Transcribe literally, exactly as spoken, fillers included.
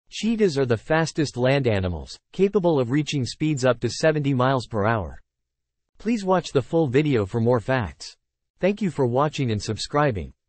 Cheetahs are the fastest land animals, capable of reaching speeds up to seventy miles per hour. Please watch the full video for more facts. Thank you for watching and subscribing.